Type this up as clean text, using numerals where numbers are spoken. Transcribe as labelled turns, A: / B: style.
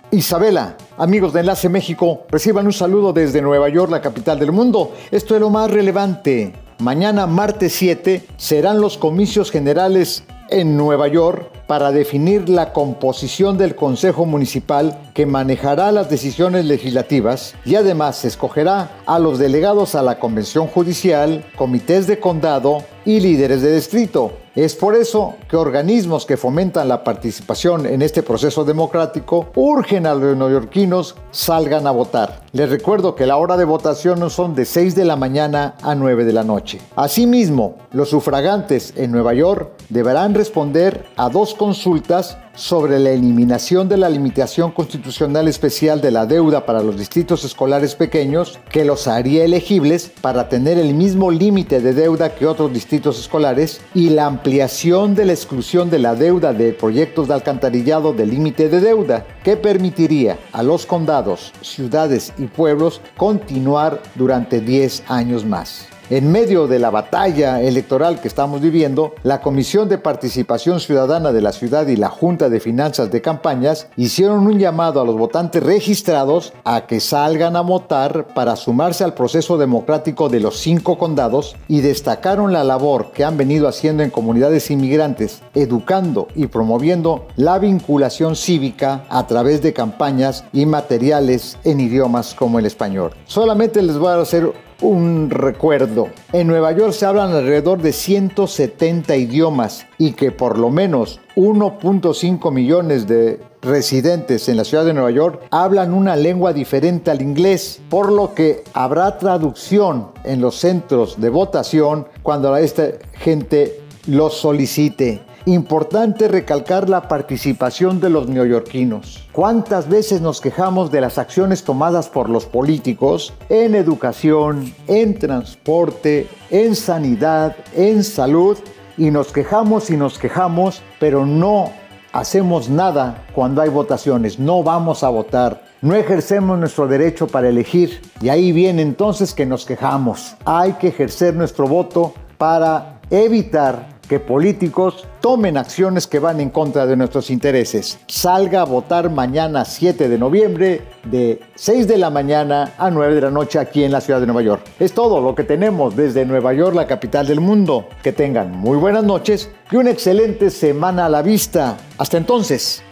A: Isabela, amigos de Enlace México, reciban un saludo desde Nueva York, la capital del mundo. Esto es lo más relevante. Mañana, martes 7, serán los comicios generales en Nueva York para definir la composición del Consejo Municipal que manejará las decisiones legislativas y además se escogerá a los delegados a la Convención Judicial, comités de condado y líderes de distrito. Es por eso que organismos que fomentan la participación en este proceso democrático urgen a los neoyorquinos salgan a votar. Les recuerdo que la hora de votación son de 6 de la mañana a 9 de la noche. Asimismo, los sufragantes en Nueva York deberán responder a 2 consultas sobre la eliminación de la limitación constitucional especial de la deuda para los distritos escolares pequeños que los haría elegibles para tener el mismo límite de deuda que otros distritos escolares y la ampliación de la exclusión de la deuda de proyectos de alcantarillado del límite de deuda que permitiría a los condados, ciudades y pueblos continuar durante 10 años más. En medio de la batalla electoral que estamos viviendo, la Comisión de Participación Ciudadana de la Ciudad y la Junta de Finanzas de Campañas hicieron un llamado a los votantes registrados a que salgan a votar para sumarse al proceso democrático de los 5 condados y destacaron la labor que han venido haciendo en comunidades inmigrantes, educando y promoviendo la vinculación cívica a través de campañas y materiales en idiomas como el español. Solamente les voy a hacer un recuerdo. En Nueva York se hablan alrededor de 170 idiomas y que por lo menos 1.5 millones de residentes en la ciudad de Nueva York hablan una lengua diferente al inglés, por lo que habrá traducción en los centros de votación cuando esta gente lo solicite. Importante recalcar la participación de los neoyorquinos. ¿Cuántas veces nos quejamos de las acciones tomadas por los políticos en educación, en transporte, en sanidad, en salud? Y nos quejamos, pero no hacemos nada cuando hay votaciones. No vamos a votar. No ejercemos nuestro derecho para elegir. Y ahí viene entonces que nos quejamos. Hay que ejercer nuestro voto para evitar que políticos tomen acciones que van en contra de nuestros intereses. Salga a votar mañana 7 de noviembre de 6 de la mañana a 9 de la noche aquí en la ciudad de Nueva York. Es todo lo que tenemos desde Nueva York, la capital del mundo. Que tengan muy buenas noches y una excelente semana a la vista. Hasta entonces.